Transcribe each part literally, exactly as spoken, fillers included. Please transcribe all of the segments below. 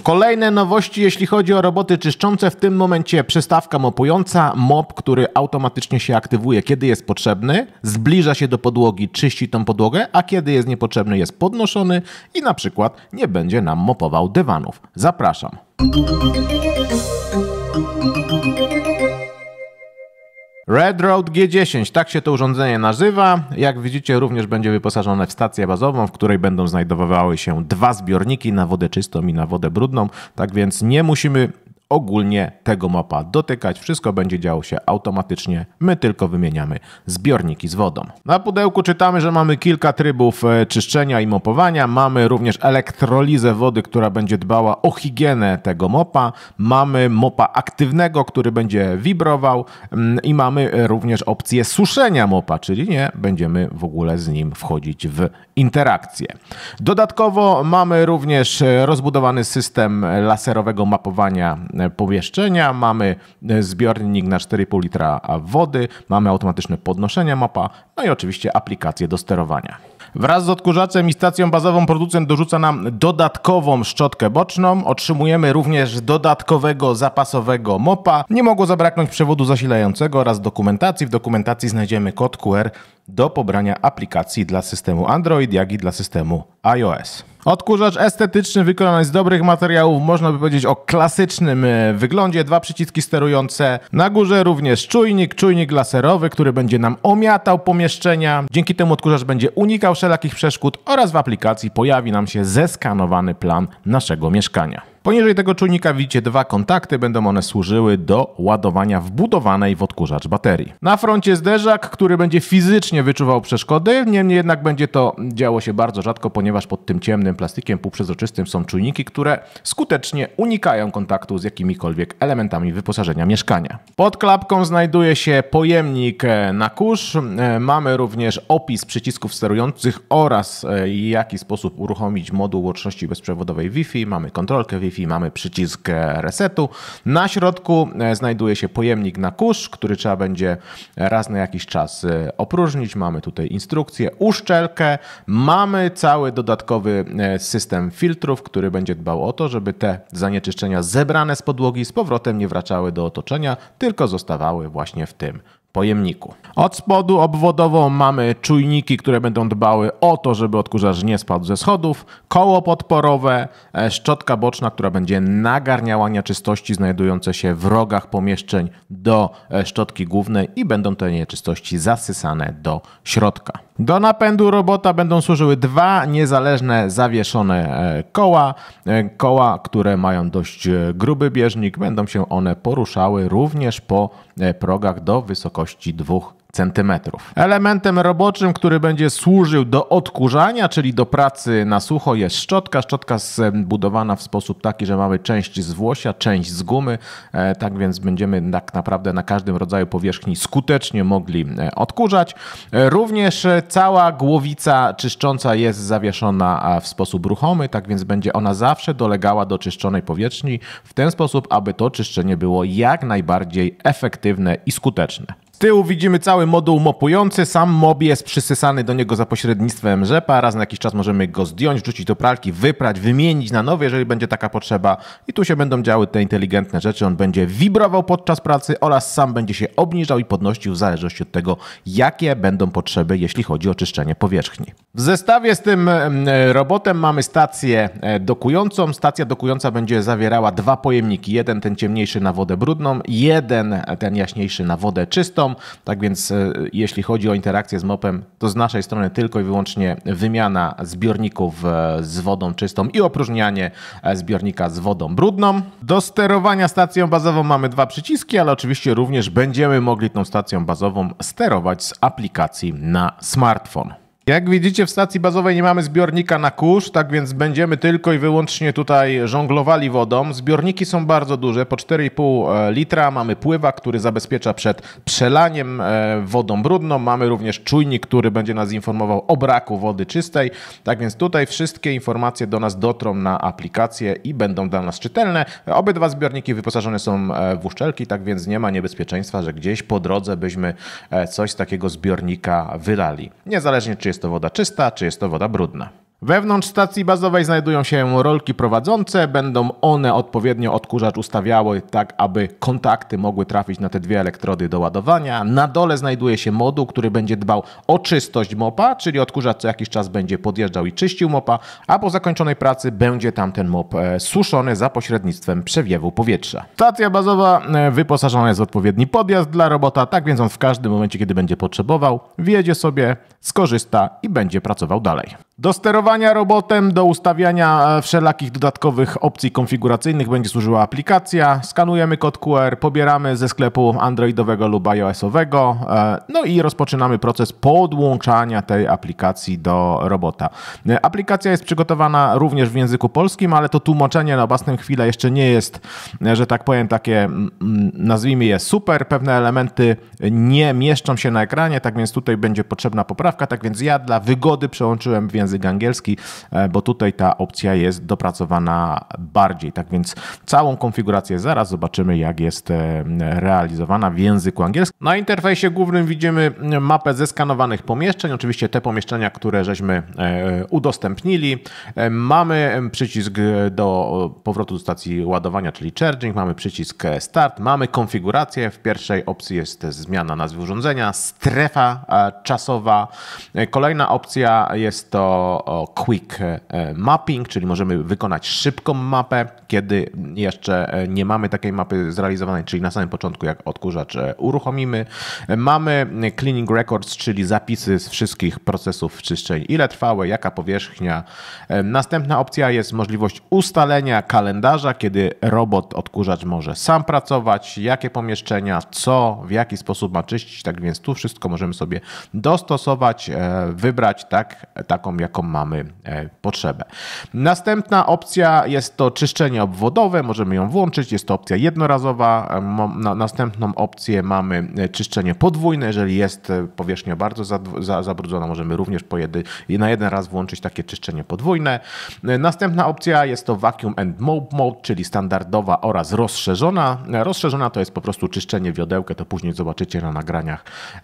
Kolejne nowości, jeśli chodzi o roboty czyszczące, w tym momencie przystawka mopująca, mop, który automatycznie się aktywuje, kiedy jest potrzebny, zbliża się do podłogi, czyści tą podłogę, a kiedy jest niepotrzebny, jest podnoszony i na przykład nie będzie nam mopował dywanów. Zapraszam. Red Road G dziesięć, tak się to urządzenie nazywa. Jak widzicie, również będzie wyposażone w stację bazową, w której będą znajdowały się dwa zbiorniki na wodę czystą i na wodę brudną. Tak więc nie musimy ogólnie tego mopa dotykać. Wszystko będzie działo się automatycznie. My tylko wymieniamy zbiorniki z wodą. Na pudełku czytamy, że mamy kilka trybów czyszczenia i mopowania. Mamy również elektrolizę wody, która będzie dbała o higienę tego mopa. Mamy mopa aktywnego, który będzie wibrował i mamy również opcję suszenia mopa, czyli nie będziemy w ogóle z nim wchodzić w interakcję. Dodatkowo mamy również rozbudowany system laserowego mapowania pomieszczenia, mamy zbiornik na cztery i pół litra wody, mamy automatyczne podnoszenie mopa, no i oczywiście aplikację do sterowania. Wraz z odkurzaczem i stacją bazową producent dorzuca nam dodatkową szczotkę boczną. Otrzymujemy również dodatkowego zapasowego mopa. Nie mogło zabraknąć przewodu zasilającego oraz dokumentacji. W dokumentacji znajdziemy kod Q R do pobrania aplikacji dla systemu Android, jak i dla systemu iOS. Odkurzacz estetyczny, wykonany z dobrych materiałów, można by powiedzieć o klasycznym wyglądzie. Dwa przyciski sterujące. Na górze również czujnik, czujnik laserowy, który będzie nam omiatał pomieszczenia. Dzięki temu odkurzacz będzie unikał wszelakich przeszkód oraz w aplikacji pojawi nam się zeskanowany plan naszego mieszkania. Poniżej tego czujnika widzicie dwa kontakty, będą one służyły do ładowania wbudowanej w odkurzacz baterii. Na froncie zderzak, który będzie fizycznie wyczuwał przeszkody, niemniej jednak będzie to działo się bardzo rzadko, ponieważ pod tym ciemnym plastikiem półprzezroczystym są czujniki, które skutecznie unikają kontaktu z jakimikolwiek elementami wyposażenia mieszkania. Pod klapką znajduje się pojemnik na kurz. Mamy również opis przycisków sterujących oraz w jaki sposób uruchomić moduł łączności bezprzewodowej Wi-Fi. Mamy kontrolkę Wi-Fi, mamy przycisk resetu. Na środku znajduje się pojemnik na kurz, który trzeba będzie raz na jakiś czas opróżnić. Mamy tutaj instrukcję, uszczelkę. Mamy cały dodatkowy system filtrów, który będzie dbał o to, żeby te zanieczyszczenia zebrane z podłogi z powrotem nie wracały do otoczenia, tylko zostawały właśnie w tym pojemniku. Od spodu obwodowo mamy czujniki, które będą dbały o to, żeby odkurzacz nie spadł ze schodów, koło podporowe, szczotka boczna, która będzie nagarniała nieczystości znajdujące się w rogach pomieszczeń do szczotki głównej i będą te nieczystości zasysane do środka. Do napędu robota będą służyły dwa niezależne zawieszone koła. Koła, które mają dość gruby bieżnik, będą się one poruszały również po progach do wysokości dwóch centymetrów. Elementem roboczym, który będzie służył do odkurzania, czyli do pracy na sucho, jest szczotka. Szczotka zbudowana w sposób taki, że mamy część z włosia, część z gumy, tak więc będziemy tak naprawdę na każdym rodzaju powierzchni skutecznie mogli odkurzać. Również cała głowica czyszcząca jest zawieszona w sposób ruchomy, tak więc będzie ona zawsze dolegała do czyszczonej powierzchni w ten sposób, aby to czyszczenie było jak najbardziej efektywne i skuteczne. Z tyłu widzimy cały moduł mopujący, sam mop jest przysysany do niego za pośrednictwem rzepa, raz na jakiś czas możemy go zdjąć, wrzucić do pralki, wyprać, wymienić na nowy, jeżeli będzie taka potrzeba i tu się będą działy te inteligentne rzeczy, on będzie wibrował podczas pracy oraz sam będzie się obniżał i podnosił w zależności od tego, jakie będą potrzeby, jeśli chodzi o czyszczenie powierzchni. W zestawie z tym robotem mamy stację dokującą, stacja dokująca będzie zawierała dwa pojemniki, jeden ten ciemniejszy na wodę brudną, jeden ten jaśniejszy na wodę czystą. Tak więc jeśli chodzi o interakcję z mopem, to z naszej strony tylko i wyłącznie wymiana zbiorników z wodą czystą i opróżnianie zbiornika z wodą brudną. Do sterowania stacją bazową mamy dwa przyciski, ale oczywiście również będziemy mogli tą stacją bazową sterować z aplikacji na smartfon. Jak widzicie, w stacji bazowej nie mamy zbiornika na kurz, tak więc będziemy tylko i wyłącznie tutaj żonglowali wodą. Zbiorniki są bardzo duże, po cztery i pół litra. Mamy pływak, który zabezpiecza przed przelaniem wodą brudną. Mamy również czujnik, który będzie nas informował o braku wody czystej. Tak więc tutaj wszystkie informacje do nas dotrą na aplikację i będą dla nas czytelne. Obydwa zbiorniki wyposażone są w uszczelki, tak więc nie ma niebezpieczeństwa, że gdzieś po drodze byśmy coś z takiego zbiornika wylali. Niezależnie, czy jest to woda czysta, czy jest to woda brudna. Wewnątrz stacji bazowej znajdują się rolki prowadzące, będą one odpowiednio odkurzacz ustawiały tak, aby kontakty mogły trafić na te dwie elektrody do ładowania. Na dole znajduje się moduł, który będzie dbał o czystość mopa, czyli odkurzacz co jakiś czas będzie podjeżdżał i czyścił mopa, a po zakończonej pracy będzie tam ten mop suszony za pośrednictwem przewiewu powietrza. Stacja bazowa wyposażona jest w odpowiedni podjazd dla robota, tak więc on w każdym momencie, kiedy będzie potrzebował, wjedzie sobie, skorzysta i będzie pracował dalej. Do sterowania robotem, do ustawiania wszelakich dodatkowych opcji konfiguracyjnych będzie służyła aplikacja. Skanujemy kod Q R, pobieramy ze sklepu androidowego lub iOS-owego, no i rozpoczynamy proces podłączania tej aplikacji do robota. Aplikacja jest przygotowana również w języku polskim, ale to tłumaczenie na obecną chwilę jeszcze nie jest, że tak powiem, takie, nazwijmy je super. Pewne elementy nie mieszczą się na ekranie, tak więc tutaj będzie potrzebna poprawka, tak więc ja dla wygody przełączyłem w język angielski, bo tutaj ta opcja jest dopracowana bardziej. Tak więc całą konfigurację zaraz zobaczymy, jak jest realizowana w języku angielskim. Na interfejsie głównym widzimy mapę zeskanowanych pomieszczeń, oczywiście te pomieszczenia, które żeśmy udostępnili. Mamy przycisk do powrotu do stacji ładowania, czyli charging, mamy przycisk start, mamy konfigurację. W pierwszej opcji jest zmiana nazwy urządzenia, strefa czasowa. Kolejna opcja jest to quick mapping, czyli możemy wykonać szybką mapę, kiedy jeszcze nie mamy takiej mapy zrealizowanej, czyli na samym początku, jak odkurzacz uruchomimy. Mamy cleaning records, czyli zapisy z wszystkich procesów czyszczeń, ile trwały, jaka powierzchnia. Następna opcja jest możliwość ustalenia kalendarza, kiedy robot, odkurzacz może sam pracować, jakie pomieszczenia, co, w jaki sposób ma czyścić. Tak więc tu wszystko możemy sobie dostosować, wybrać tak, taką, jaką mamy potrzebę. Następna opcja jest to czyszczenie obwodowe, możemy ją włączyć, jest to opcja jednorazowa. Następną opcję mamy czyszczenie podwójne, jeżeli jest powierzchnia bardzo zabrudzona, możemy również na jeden raz włączyć takie czyszczenie podwójne. Następna opcja jest to vacuum and mop mode, czyli standardowa oraz rozszerzona. Rozszerzona to jest po prostu czyszczenie wiodełka, to później zobaczycie na nagraniach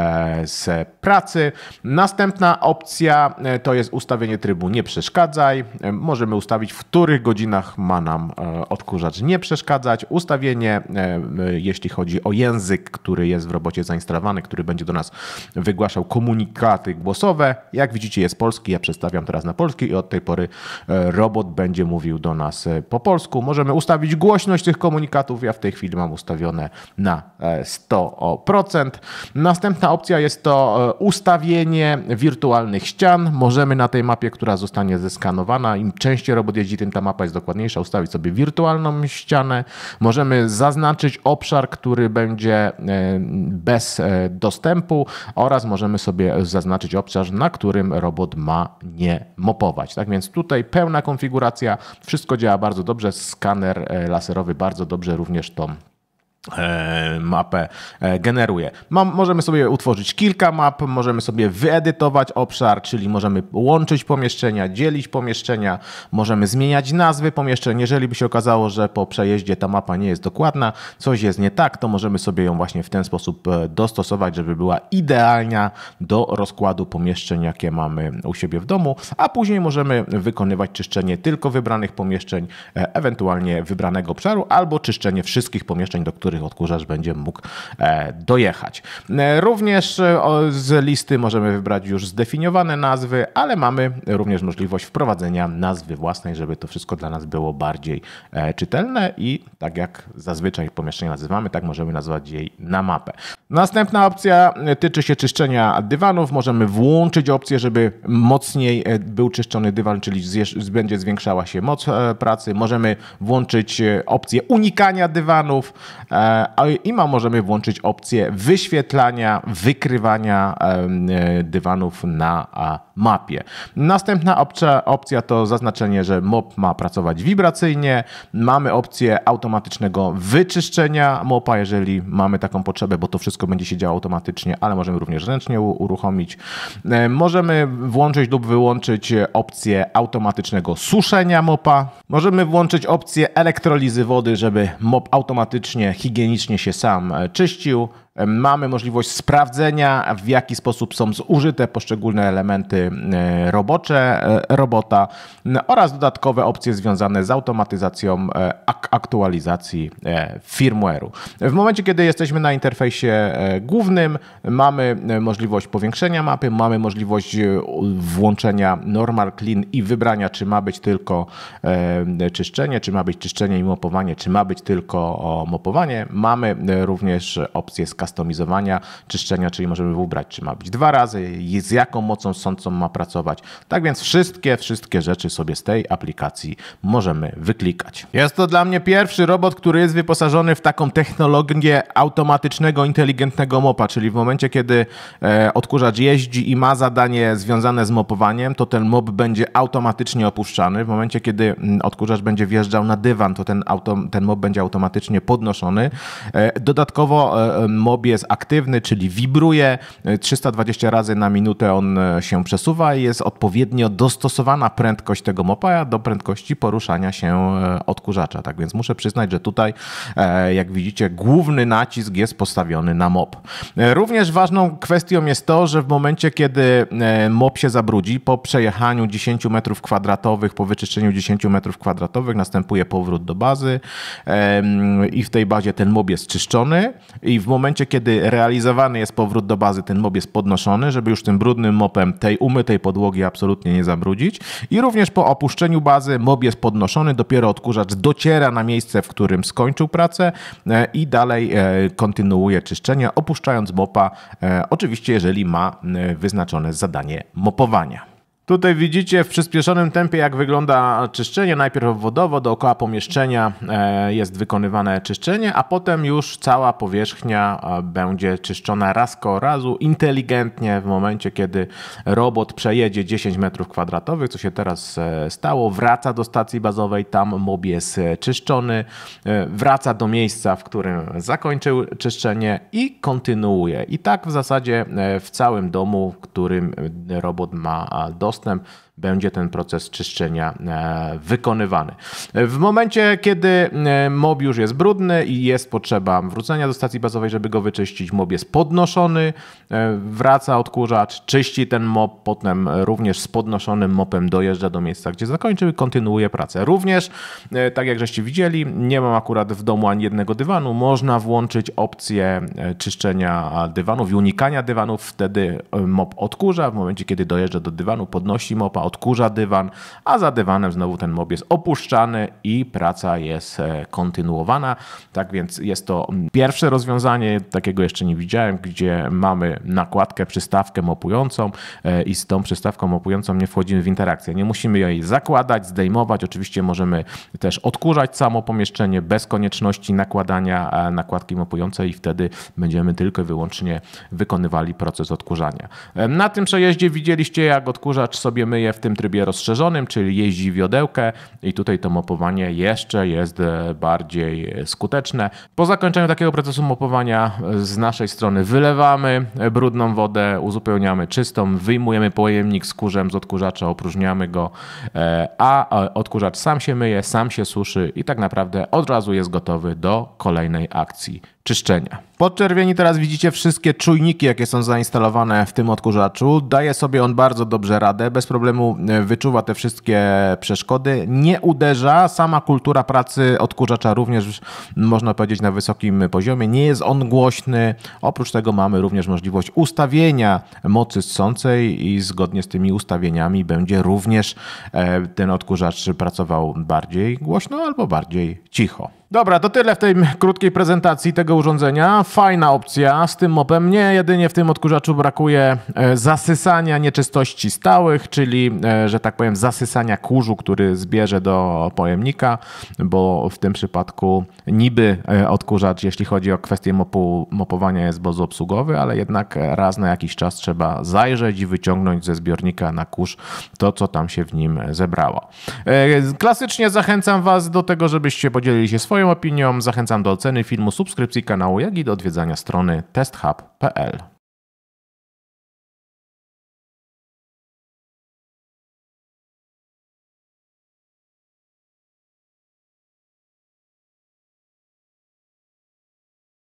z pracy. Następna opcja to jest ustawienie trybu nie przeszkadzaj. Możemy ustawić, w których godzinach ma nam odkurzacz nie przeszkadzać. Ustawienie, jeśli chodzi o język, który jest w robocie zainstalowany, który będzie do nas wygłaszał komunikaty głosowe. Jak widzicie, jest polski, ja przedstawiam teraz na polski i od tej pory robot będzie mówił do nas po polsku. Możemy ustawić głośność tych komunikatów. Ja w tej chwili mam ustawione na sto procent. Następna opcja jest to ustawienie wirtualnych ścian. Możemy na tej mapie, która zostanie zeskanowana, im częściej robot jeździ, tym ta mapa jest dokładniejsza, ustawić sobie wirtualną ścianę. Możemy zaznaczyć obszar, który będzie bez dostępu oraz możemy sobie zaznaczyć obszar, na którym robot ma nie mopować. Tak więc tutaj pełna konfiguracja, wszystko działa bardzo dobrze, skaner laserowy bardzo dobrze również tą mapę generuje. Mam, możemy sobie utworzyć kilka map, możemy sobie wyedytować obszar, czyli możemy łączyć pomieszczenia, dzielić pomieszczenia, możemy zmieniać nazwy pomieszczeń. Jeżeli by się okazało, że po przejeździe ta mapa nie jest dokładna, coś jest nie tak, to możemy sobie ją właśnie w ten sposób dostosować, żeby była idealna do rozkładu pomieszczeń, jakie mamy u siebie w domu, a później możemy wykonywać czyszczenie tylko wybranych pomieszczeń, ewentualnie wybranego obszaru, albo czyszczenie wszystkich pomieszczeń, do których odkurzacz będzie mógł dojechać. Również z listy możemy wybrać już zdefiniowane nazwy, ale mamy również możliwość wprowadzenia nazwy własnej, żeby to wszystko dla nas było bardziej czytelne i tak jak zazwyczaj pomieszczenie nazywamy, tak możemy nazwać jej na mapę. Następna opcja tyczy się czyszczenia dywanów. Możemy włączyć opcję, żeby mocniej był czyszczony dywan, czyli będzie zwiększała się moc pracy. Możemy włączyć opcję unikania dywanów i ma, możemy włączyć opcję wyświetlania, wykrywania dywanów na mapie. Następna opcja, opcja to zaznaczenie, że mop ma pracować wibracyjnie. Mamy opcję automatycznego wyczyszczenia mopa, jeżeli mamy taką potrzebę, bo to wszystko będzie się działo automatycznie, ale możemy również ręcznie uruchomić. Możemy włączyć lub wyłączyć opcję automatycznego suszenia mopa. Możemy włączyć opcję elektrolizy wody, żeby mop automatycznie, higienicznie się sam czyścił. Mamy możliwość sprawdzenia, w jaki sposób są zużyte poszczególne elementy robocze robota oraz dodatkowe opcje związane z automatyzacją aktualizacji firmware'u. W momencie, kiedy jesteśmy na interfejsie głównym, mamy możliwość powiększenia mapy, mamy możliwość włączenia normal clean i wybrania, czy ma być tylko czyszczenie, czy ma być czyszczenie i mopowanie, czy ma być tylko mopowanie. Mamy również opcję skustomizowania czyszczenia, czyli możemy wybrać, czy ma być dwa razy, z jaką mocą sącą ma pracować. Tak więc wszystkie, wszystkie rzeczy sobie z tej aplikacji możemy wyklikać. Jest to dla mnie pierwszy robot, który jest wyposażony w taką technologię automatycznego, inteligentnego mopa, czyli w momencie, kiedy e, odkurzacz jeździ i ma zadanie związane z mopowaniem, to ten mop będzie automatycznie opuszczany. W momencie, kiedy odkurzacz będzie wjeżdżał na dywan, to ten, auto, ten mop będzie automatycznie podnoszony. E, dodatkowo e, mop jest aktywny, czyli wibruje. trzysta dwadzieścia razy na minutę on się przesuwa i jest odpowiednio dostosowana prędkość tego mopa do prędkości poruszania się odkurzacza. Tak więc muszę przyznać, że tutaj, jak widzicie, główny nacisk jest postawiony na mop. Również ważną kwestią jest to, że w momencie, kiedy mop się zabrudzi, po przejechaniu dziesięciu metrów kwadratowych, po wyczyszczeniu dziesięciu metrów kwadratowych następuje powrót do bazy i w tej bazie ten mop jest czyszczony i w momencie, kiedy realizowany jest powrót do bazy, ten mop jest podnoszony, żeby już tym brudnym mopem tej umytej podłogi absolutnie nie zabrudzić. I również po opuszczeniu bazy mop jest podnoszony, dopiero odkurzacz dociera na miejsce, w którym skończył pracę i dalej kontynuuje czyszczenie, opuszczając mopa, oczywiście jeżeli ma wyznaczone zadanie mopowania. Tutaj widzicie w przyspieszonym tempie, jak wygląda czyszczenie. Najpierw obwodowo dookoła pomieszczenia jest wykonywane czyszczenie, a potem już cała powierzchnia będzie czyszczona raz koło razu, inteligentnie w momencie, kiedy robot przejedzie dziesięć metrów kwadratowych, co się teraz stało, wraca do stacji bazowej, tam mop jest czyszczony, wraca do miejsca, w którym zakończył czyszczenie i kontynuuje. I tak w zasadzie w całym domu, w którym robot ma dostęp, będzie ten proces czyszczenia wykonywany. W momencie, kiedy mop już jest brudny i jest potrzeba wrócenia do stacji bazowej, żeby go wyczyścić, mop jest podnoszony, wraca odkurzacz, czyści ten mop, potem również z podnoszonym mopem dojeżdża do miejsca, gdzie zakończył i kontynuuje pracę. Również, tak jak żeście widzieli, nie mam akurat w domu ani jednego dywanu, można włączyć opcję czyszczenia dywanów i unikania dywanów, wtedy mop odkurza, w momencie, kiedy dojeżdża do dywanu, podnosi mopa, odkurza dywan, a za dywanem znowu ten mop jest opuszczany i praca jest kontynuowana. Tak więc jest to pierwsze rozwiązanie, takiego jeszcze nie widziałem, gdzie mamy nakładkę, przystawkę mopującą i z tą przystawką mopującą nie wchodzimy w interakcję. Nie musimy jej zakładać, zdejmować. Oczywiście możemy też odkurzać samo pomieszczenie bez konieczności nakładania nakładki mopującej i wtedy będziemy tylko i wyłącznie wykonywali proces odkurzania. Na tym przejeździe widzieliście, jak odkurzacz sobie myje w tym trybie rozszerzonym, czyli jeździ wiodełkę i tutaj to mopowanie jeszcze jest bardziej skuteczne. Po zakończeniu takiego procesu mopowania z naszej strony wylewamy brudną wodę, uzupełniamy czystą, wyjmujemy pojemnik z kurzem z odkurzacza, opróżniamy go, a odkurzacz sam się myje, sam się suszy i tak naprawdę od razu jest gotowy do kolejnej akcji czyszczenia. Podczerwieni teraz widzicie wszystkie czujniki, jakie są zainstalowane w tym odkurzaczu. Daje sobie on bardzo dobrze radę, bez problemu wyczuwa te wszystkie przeszkody, nie uderza. Sama kultura pracy odkurzacza również można powiedzieć na wysokim poziomie. Nie jest on głośny. Oprócz tego mamy również możliwość ustawienia mocy ssącej i zgodnie z tymi ustawieniami będzie również ten odkurzacz pracował bardziej głośno albo bardziej cicho. Dobra, to tyle w tej krótkiej prezentacji tego urządzenia. Fajna opcja z tym mopem. Mnie jedynie w tym odkurzaczu brakuje zasysania nieczystości stałych, czyli, że tak powiem, zasysania kurzu, który zbierze do pojemnika, bo w tym przypadku niby odkurzacz, jeśli chodzi o kwestię mopu, mopowania, jest bezobsługowy, ale jednak raz na jakiś czas trzeba zajrzeć i wyciągnąć ze zbiornika na kurz to, co tam się w nim zebrało. Klasycznie zachęcam Was do tego, żebyście podzielili się swoją opinią. Zachęcam do oceny filmu, subskrypcji kanału, jak i do odwiedzania strony test hub kropka p l.